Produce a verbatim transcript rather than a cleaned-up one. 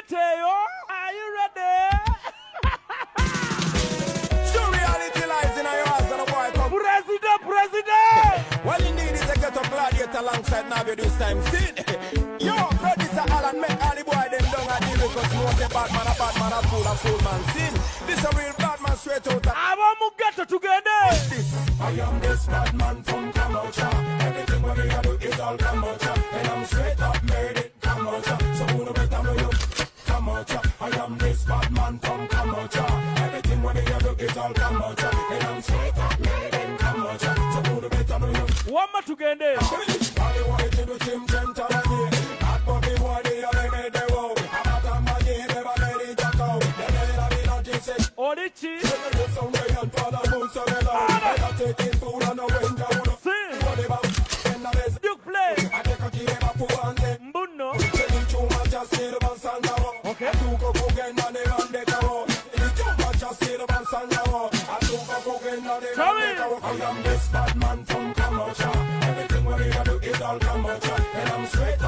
Mateo, are you ready? True reality lies in your eyes and a boy come. President, President! Well, indeed, it's a get up gladiator alongside Navio this time. See? Yo, producer Alan, make all the boy them down and deal because you want a bad man, a bad man, a fool, a fool man. See? This a real bad man straight out of... I want to get it together. This. I am this bad man from Kambodsha. Everything what I do is all Kambodsha. And I'm straight up made it Kambodsha. So who no better know you? Kambodsha. I am this bad man from Kambodsha. Everything what I do is all Kambodsha. And I'm straight up made it Kambodsha. So who no better know you? One more together. All the way to the gym, gym, tarani. Hot body boy, they are made the road. I'm not a man, they never made it jack out. They never have been on this set. Orichi. Taking food on the window. See? Duke play. Mbuno. Okay. I am this bad man from Kambodsha. Everything what I do is all Kambodsha. And I'm straight